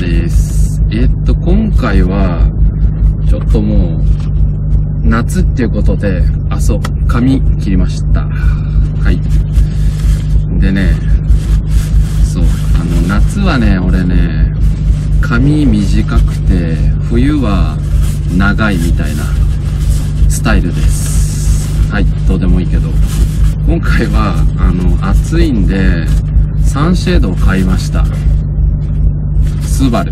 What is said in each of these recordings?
です。今回は、ちょっともう、夏っていうことで、髪切りました。はい。でね、そう、夏はね、俺ね、髪短くて、冬は長いみたいなスタイルです。はい、どうでもいいけど。今回は、暑いんで、サンシェードを買いました。スバル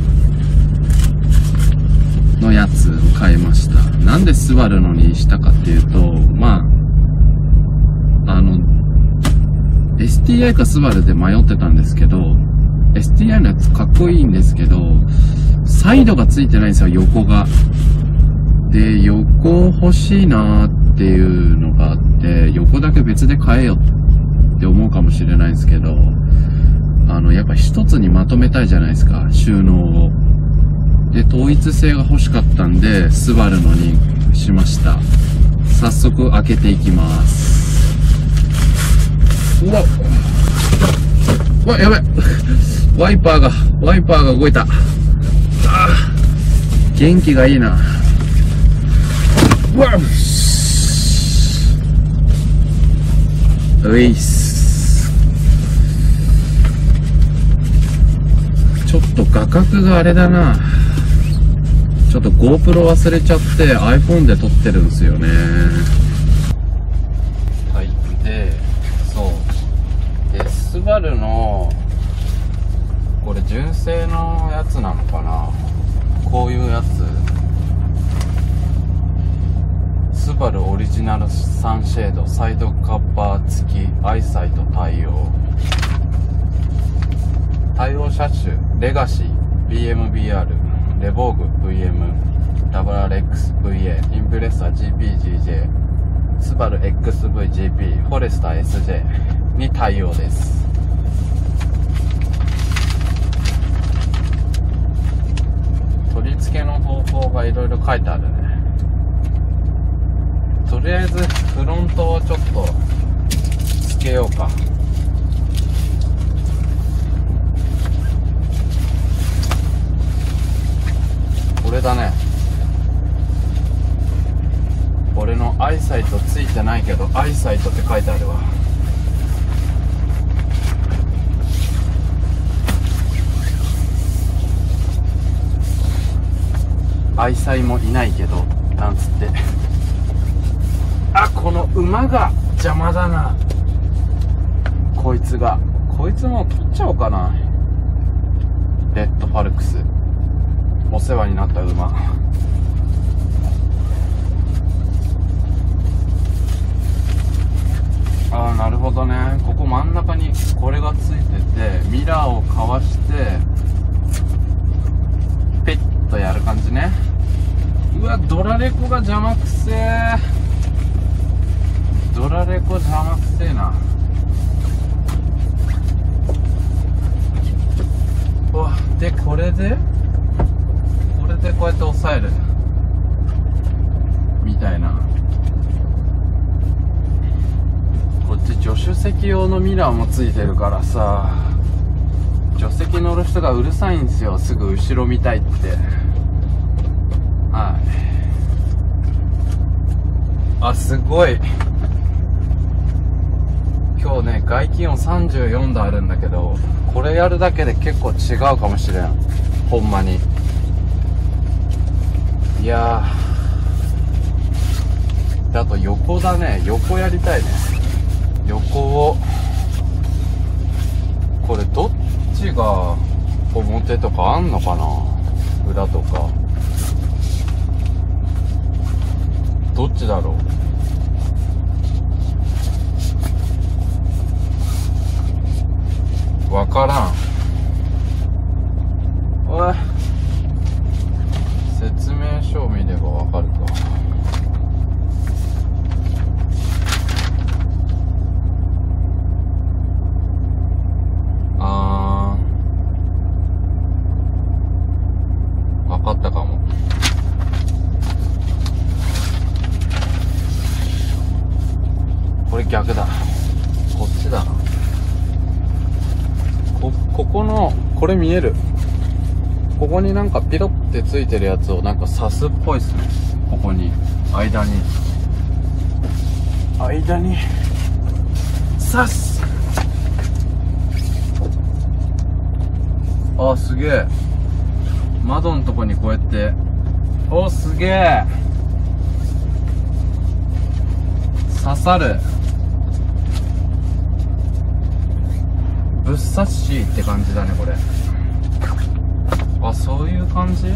のやつを買いました。なんでスバルのにしたかっていうと、STI かスバルで迷ってたんですけど、STI のやつかっこいいんですけど、サイドがついてないんですよ、横が。で、横欲しいなーっていうのがあって、横だけ別で買えよって思うかもしれないんですけど、やっぱ一つにまとめたいじゃないですか、収納を。で、統一性が欲しかったんで、スバルのにしました。早速開けていきます。うわ、やべ。ワイパーが動いた。元気がいいな。ういっす。ちょっと画角があれだな。ちょっと GoPro 忘れちゃって iPhone で撮ってるんですよね。はい。で、そう。で、スバルの、これ純正のやつなのかな？こういうやつ。スバルオリジナルサンシェード、サイドカッパー付き、アイサイト対応。対応車種、レガシー、BMBR、レボーグ VM、WRX VA、インプレッサー GPGJ、スバル XVGP、フォレスター SJ に対応です。取り付けの方法がいろいろ書いてあるね。とりあえずフロントをちょっとつけようか。これだね。俺のアイサイトついてないけど、アイサイトって書いてあるわ。アイサイもいないけど、なんつって。この馬が邪魔だな。こいつもう取っちゃおうかな。レッドファルクス。お世話になった馬。なるほどね。ここ真ん中にこれがついてて、ミラーをかわしてペッとやる感じね。うわ、ドラレコが邪魔くせえ。ドラレコ邪魔くせえな。うわ、でこれでこうやって押さえるみたいな。こっち助手席用のミラーもついてるからさ、助手席乗る人がうるさいんですよ。すぐ後ろ見たいって。はい。すごい。今日ね、外気温34度あるんだけど、これやるだけで結構違うかもしれん。ほんまに。いやー。あと横だね。横やりたいね。横を。これどっちが表とかあんのかな？裏とか。どっちだろう？わからん。おい。説明書を見ればわかるか。わかったかも。これ逆だ。こっちだな。ここの、これ見える？ ここになんかピロってついてるやつをなんか刺すっぽいっすね。ここに間に刺す。あ、すげえ。窓のとこにこうやって、お、すげえ。刺さる。ぶっ刺しって感じだね、これ。あ、そういう感じ。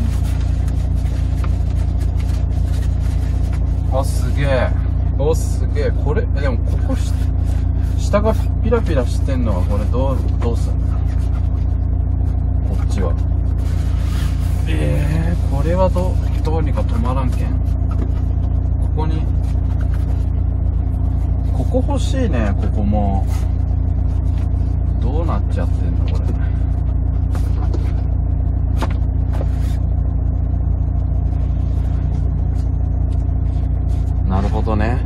あ、すげえ。お、すげえ。これ、でもここ下がピラピラしてんのはこれどうすんの？こっちは。これはどうにか止まらんけん。ここ欲しいね。ここもどうなっちゃってんのこれ。なるほどね。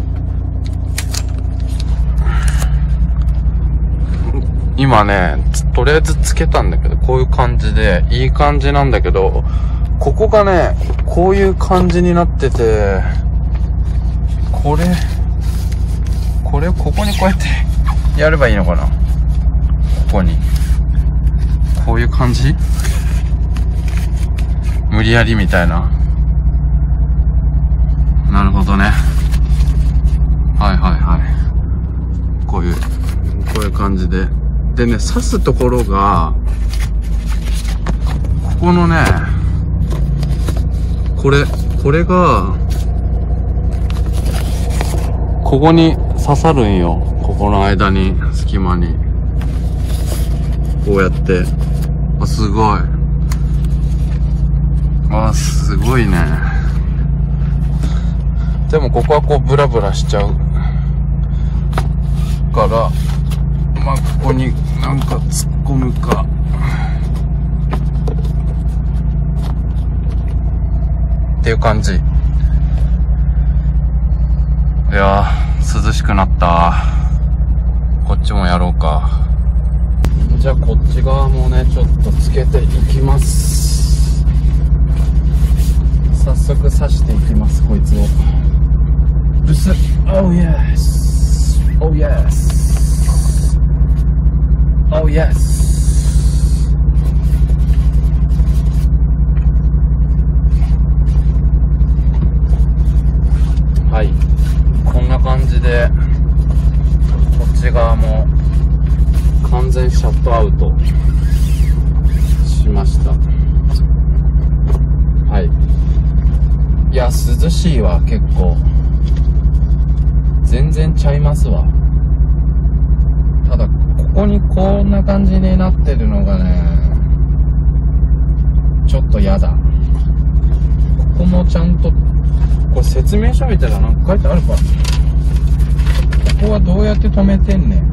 今ね、とりあえずつけたんだけど、こういう感じでいい感じなんだけど、ここがね、こういう感じになってて、これをここにこうやってやればいいのかな。ここにこういう感じ、無理やりみたいな。なるほどね。はいはいはい。こういう感じで。でね、刺すところが、ここのね、これが、ここに刺さるんよ。ここの間に、隙間に。こうやって。あ、すごい。あ、すごいね。でもここはこうブラブラしちゃうから、まあここになんか突っ込むか。っていう感じ。いやー、涼しくなった。こっちもやろうか。じゃあこっち側もね、ちょっとつけていきます。早速刺していきます、こいつを。ブス。Oh yes. Oh yes. Oh yes. はい。こんな感じで、こっち側も完全シャットアウトしました。はい。いや、涼しいわ、結構。全然ちゃいますわ。ただ、ここにこんな感じになってるのがね、ちょっとやだ。ここもちゃんと、これ説明書みたいななんか書いてあるか。ここはどうやって止めてんねん。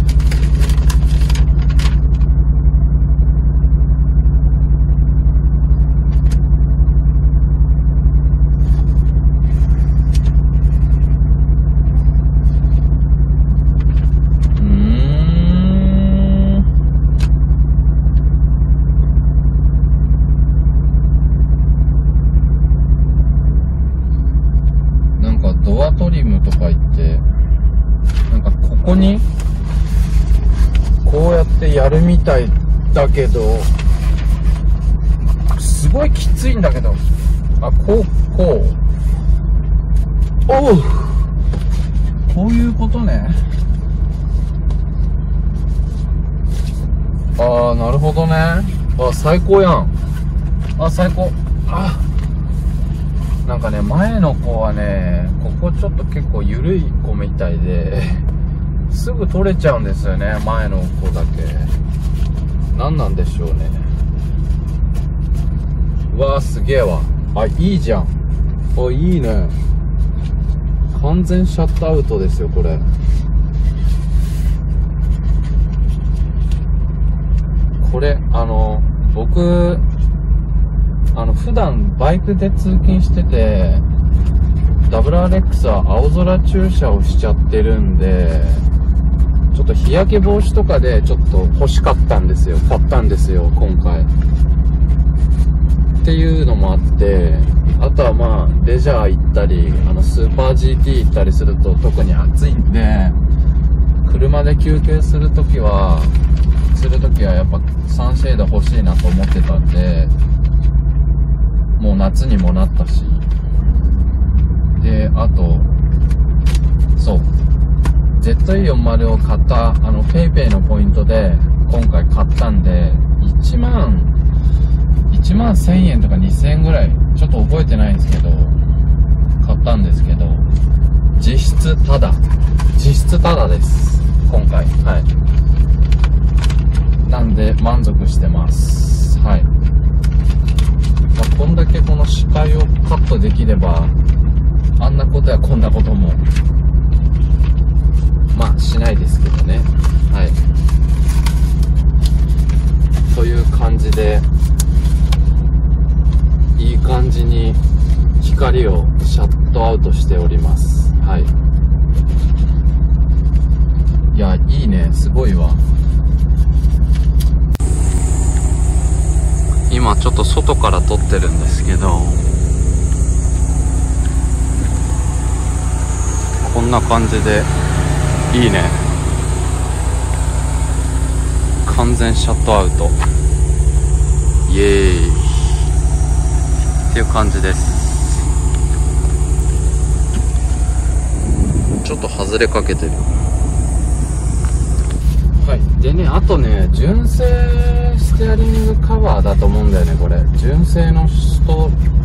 ドアトリムとか言って、なんかここにこうやってやるみたいだけど、すごいきついんだけど、あ、こうおう、こういうことね。ああ、なるほどね。あ、最高やん。あ、最高。あ、なんかね、前の子はね、ここちょっと結構緩い子みたいで、すぐ取れちゃうんですよね、前の子だけ。何なんでしょうね。うわー、すげえわ。あ、いいじゃん。あ、いいね。完全シャットアウトですよ、これ。これ、僕、普段バイクで通勤してて、WRX は青空駐車をしちゃってるんで、ちょっと日焼け防止とかでちょっと欲しかったんですよ。買ったんですよ、今回。 っていうのもあって、あとはまあレジャー行ったりスーパー GT 行ったりすると特に暑いんで、車で休憩するときはやっぱサンシェード欲しいなと思ってたんで、もう夏にもなったし、であとそう ZE40 を買ったPayPay のポイントで今回買ったんで、1万1000円とか2000円ぐらいちょっと覚えてないんですけど買ったんですけど、実質タダです今回。はい、なんで満足してます。はい、こんだけこの視界をカットできれば、あんなことやこんなこともまあしないですけどね。はい、という感じで、いい感じに光をシャットアウトしております。はい、いや、いいね、すごいわ。今ちょっと外から撮ってるんですけど、こんな感じでいいね。完全シャットアウト、イエーイっていう感じです。ちょっと外れかけてる。はい、でね、あとね、純正ステアリングカバーだと思うんだよね、これ。純正の人、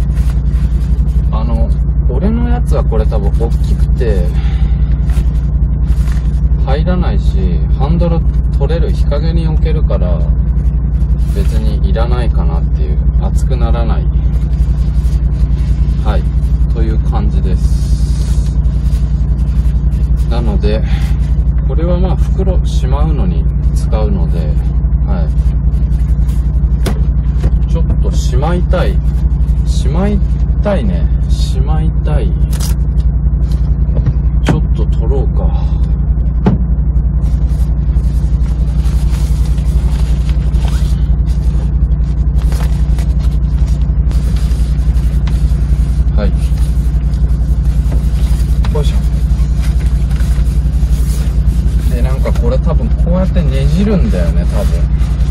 俺のやつはこれ多分大きくて入らないし、ハンドル取れる、日陰に置けるから別にいらないかなっていう、熱くならない。はい、という感じです。なのでこれはまあ袋しまうのに使うので、はい、ちょっとしまいたいね、しまいたい。ちょっと取ろうか。はい、よいしょ。で、なんかこれ多分こうやってねじるんだよね、多分。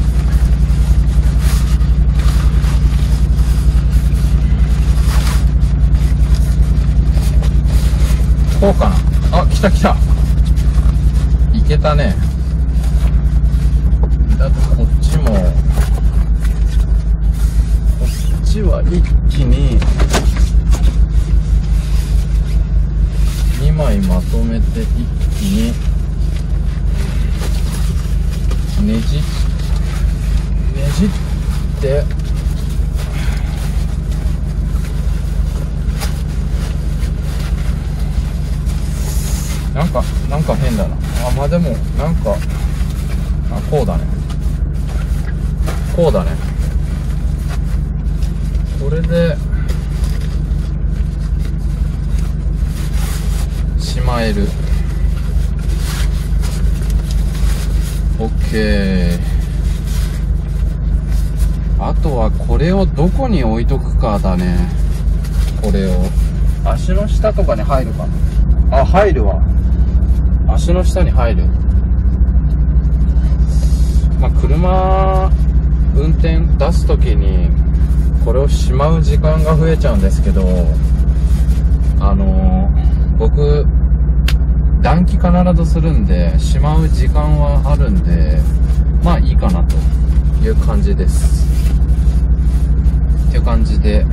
こうかな。あ、来た。いけたね。だってこっちは一気に2枚まとめて一気にねじってなんか変だな。まあでもなんかこうだね。これでしまえる。OK。あとはこれをどこに置いとくかだね。これを足の下とかに入るかな。あ、入るわ。足の下に入る。まあ車運転出すときにこれをしまう時間が増えちゃうんですけど、僕暖気必ずするんでしまう時間はあるんで、まあいいかなという感じです。っていう感じで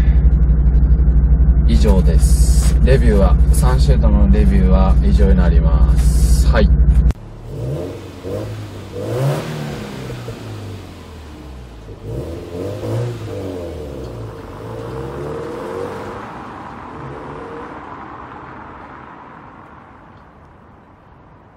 以上です。レビューはサンシェードのレビューは以上になります。はい。